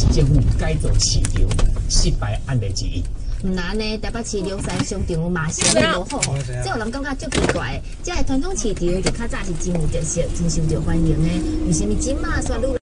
政府改造市场失败案例之一。 唔难呢，台北市龙山商场有嘛生意无好，这有人感觉足奇怪。这个传统市场就较早是真有特色、真受到欢迎的，为什么今嘛煞愈